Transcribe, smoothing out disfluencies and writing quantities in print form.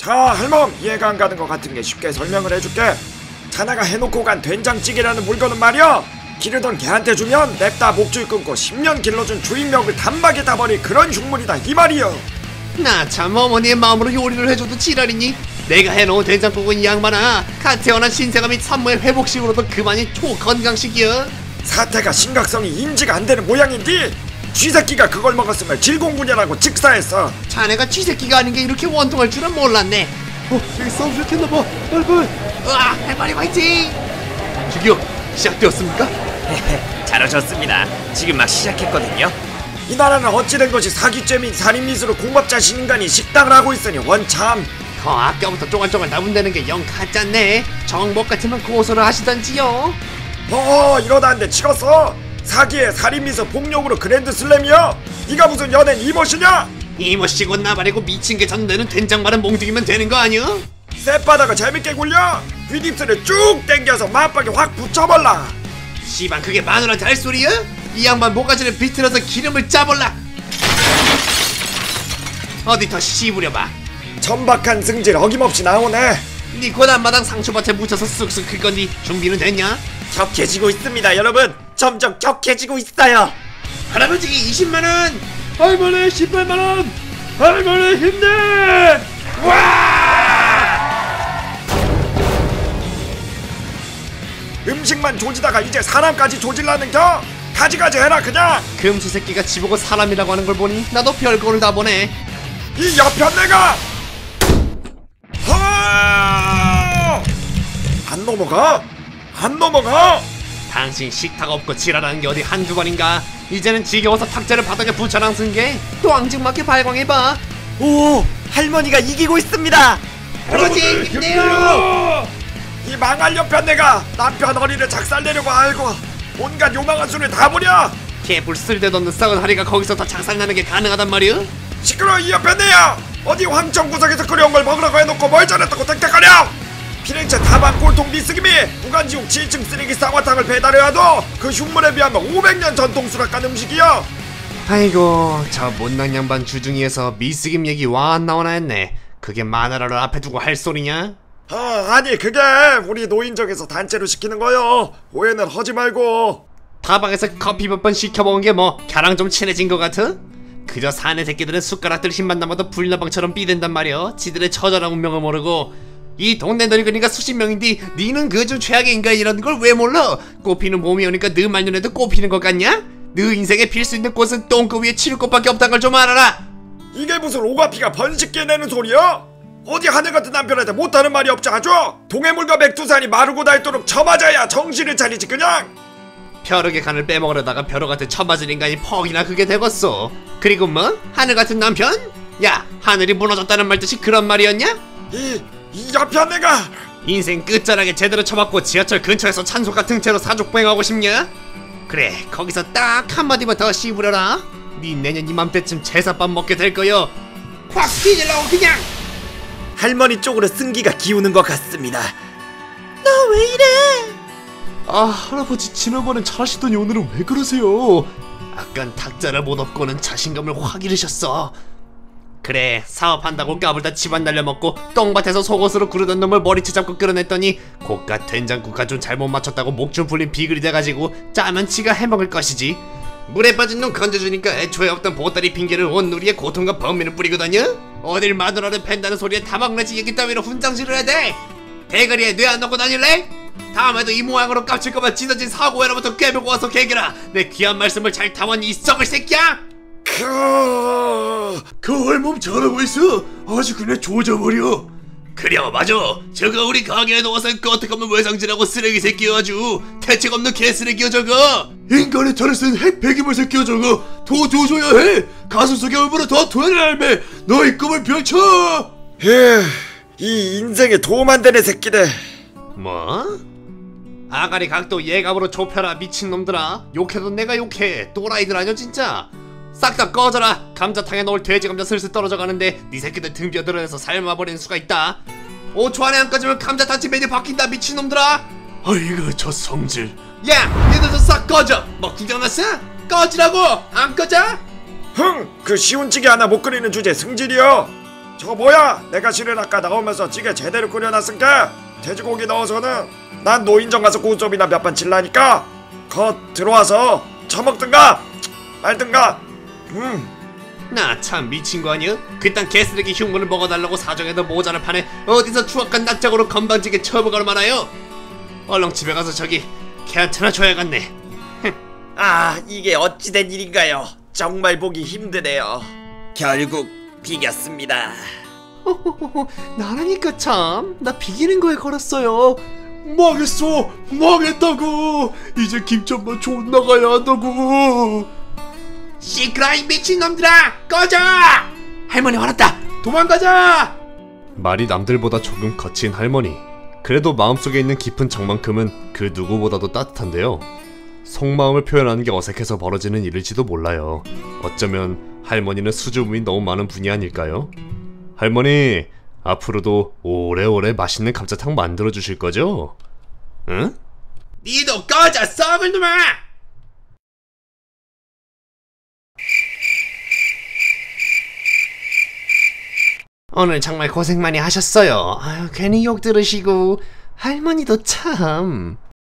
자 할멈, 이해가 안 가는 것 같은 게 쉽게 설명을 해줄게. 자네가 해놓고 간 된장찌개라는 물건은 말이야, 기르던 개한테 주면 냅다 목줄 끊고 10년 길러준 주인명을 단박에 타버릴 그런 흉물이다 이 말이여. 나 참 어머니의 마음으로 요리를 해줘도 지랄이니? 내가 해놓은 된장국은 이 양반아, 갓 태어난 신생아 및 산모의 회복식으로도 그만이 초건강식이여. 사태가 심각성이 인지가 안 되는 모양인데 쥐새끼가 그걸 먹었으면 질공군이라고 직사했어. 자네가 쥐새끼가 아닌 게 이렇게 원통할 줄은 몰랐네. 저기 싸움 시작했나봐. 빨리. 으아, 해바리 화이팅! 저기요, 시작되었습니까? 잘 오셨습니다. 지금 막 시작했거든요. 이 나라는 어찌된 것이 사기죄 및 살인미수로 공법자신 인간이 식당을 하고 있으니 원참. 아까부터 쫑알쫑알 나분대는 게 영 가짜네. 정복 같으면 고소를 하시던지요. 이러다 한 대 치겠어. 사기에 살인미수 폭력으로 그랜드슬램이야. 네가 무슨 연예인 이모시냐? 이모씨고 나발이고 미친 게 전대는 된장만은 몽둥이면 되는 거 아니야? 쌔바다가 재밌게 굴려. 휘립스를 쭉 당겨서 맞박에 확 붙여볼라. 씨발 그게 마누라한테 할 소리야? 이 양반 모가지를 비틀어서 기름을 짜볼라. 어디 더 씹으려봐. 천박한 승질 어김없이 나오네. 니 고난마당 상추밭에 묻혀서 쓱쓱 클 건디 준비는 됐냐? 격해지고 있습니다 여러분. 점점 격해지고 있어요. 할아버지 20만원! 할머니 18만원! 할머니 힘내! 음식만 조지다가 이제 사람까지 조질라는겨? 가지가지 해라 그냥. 금수 새끼가 지보고 사람이라고 하는 걸 보니 나도 별거를 다 보네. 이 여편네가 안 넘어가? 안 넘어가? 당신 식탁 없고 지랄하는 게 어디 한두 번인가? 이제는 지겨워서 탁자를 바닥에 붙여놔 쓴 게 또 앙증맞게 발광해봐. 오, 할머니가 이기고 있습니다. 할아버지 힘내요! 이 망할 여편네가 남편 어리를 작살내려고 알고 온갖 요망한 수를 다 부려. 개불 쓸데도 없는 썩은 하리가 거기서 더 작살나는 게 가능하단 말이야? 시끄러워 이 여편네야. 어디 황천구석에서 끓여온 걸 먹으라고 해놓고 뭘 잘했다고 택택거려. 피렌체 다방 꼴통 미스김이 무간지옥 7층 쓰레기 쌍화탕을 배달해와도 그 흉물에 비하면 500년 전통 수락한 음식이야. 아이고 저 못난 양반 주중이에서 미스김 얘기 와 안 나오나 했네. 그게 마누라를 앞에 두고 할 소리냐? 아니 그게 우리 노인정에서 단체로 시키는 거요. 오해는 하지 말고. 다방에서 커피 몇 번 시켜먹은 게 뭐 걔랑 좀 친해진 것 같아? 그저 사내 새끼들은 숟가락들 힘만 남아도 불나방처럼 삐댄단 말이여. 지들의 처절한 운명을 모르고. 이 동네 늙은이가 수십 명인데 니는 그중 최악의 인간이라는 걸 왜 몰라? 꽃피는 봄이 오니까 너 말년에도 꽃피는 것 같냐? 너 인생에 필 수 있는 꽃은 똥꼬 위에 치를 꽃밖에 없다는 걸 좀 알아라. 이게 무슨 오가피가 번식게 내는 소리야? 어디 하늘같은 남편한테 못하는 말이 없지 아주? 동해물과 백두산이 마르고 닳도록 쳐맞아야 정신을 차리지 그냥. 벼룩의 간을 빼먹으려다가 벼룩한테 쳐맞은 인간이 퍽이나 그게 되겠어. 그리고 뭐? 하늘같은 남편? 야 하늘이 무너졌다는 말 뜻이 그런 말이었냐? 이 여편네가 인생 끝자락에 제대로 쳐맞고 지하철 근처에서 찬송가 등채로 사족보행하고 싶냐? 그래 거기서 딱 한마디만 더 씹으려라. 니 내년 이맘때쯤 제사밥 먹게 될 거여. 확 뒤질라고 그냥. 할머니 쪽으로 승기가 기우는 것 같습니다. 너 왜 이래? 아 할아버지 지난번엔 잘하시더니 오늘은 왜 그러세요? 아깐 탁자를 못 엎고는 자신감을 확 잃으셨어. 그래 사업한다고 까불다 집안 날려먹고 똥밭에서 속옷으로 구르던 놈을 머리채 잡고 끌어냈더니 고깟 된장국화 좀 잘못 맞췄다고 목 좀 풀린 비글이 돼가지고 짜면 지가 해먹을 것이지. 물에 빠진 놈 건져주니까 애초에 없던 보따리 핑계를 온누리에 고통과 범민을 뿌리거든요. 어딜 마누라를 팬다는 소리에 다방라지 얘기 따위로 훈장질을 해야 돼. 대가리에 뇌 안 넣고 다닐래? 다음에도 이 모양으로 깝칠거면 찢어진 사고회로부터 꿰매고 와서 개겨라. 내 귀한 말씀을 잘 담았니 이 썩을 새끼야. 그 할멈 잘하고 있어. 아주 그냥 조져버려. 그래 맞아. 저거 우리 가게에 넣어서 끄떡없는 외상질하고 쓰레기 새끼여. 아주 대책 없는 개쓰레기여 저거. 인간의 탈을 쓴 핵폐기물 새끼야 저거. 더 조져야 해. 가슴 속에 얼마나 더 되는 할매. 너희 꿈을 펼쳐. 이 인생에 도움 안 되는 새끼들. 뭐? 아가리 각도 예감으로 좁혀라 미친놈들아. 욕해도 내가 욕해. 또라이들 아냐 진짜. 싹 다 꺼져라. 감자탕에 넣을 돼지 감자 슬슬 떨어져 가는데 네 새끼들 등 벼들어내서 삶아버리는 수가 있다. 5초 안에 안 꺼지면 감자탕집 메뉴 바뀐다 미친놈들아. 아이고 저 성질. 야 니들도 싹 꺼져. 뭐 구경났어? 꺼지라고. 안 꺼져? 그 쉬운 찌개 하나 못 끓이는 주제 승질이여. 저거 뭐야? 내가 실은 아까 나오면서 찌개 제대로 끓여놨으니까 돼지고기 넣어서는 난 노인정 가서 고점이나 몇 판 칠라니까 거 들어와서 처먹든가 말든가. 나 참 미친 거 아니야? 그딴 개쓰레기 흉물을 먹어달라고 사정해도 모자를 파네. 어디서 추악한 낯짝으로 건방지게 처먹을 말아요. 얼렁 집에 가서 저기 걔한테나 줘야겠네. 아, 이게 어찌된 일인가요? 정말 보기 힘드네요. 결국 비겼습니다. 나라니까 참. 나 비기는 거에 걸었어요. 망했어. 망했다고. 이제 김천만 존나 가야 한다고. 시끄러 이 미친놈들아! 꺼져! 할머니 화났다! 도망가자! 말이 남들보다 조금 거친 할머니. 그래도 마음속에 있는 깊은 정만큼은 그 누구보다도 따뜻한데요. 속마음을 표현하는 게 어색해서 벌어지는 일일지도 몰라요. 어쩌면 할머니는 수줍음이 너무 많은 분이 아닐까요? 할머니, 앞으로도 오래오래 맛있는 감자탕 만들어주실 거죠? 응? 니도 꺼져, 썩을 놈아! 오늘 정말 고생 많이 하셨어요. 아유, 괜히 욕 들으시고. 할머니도 참.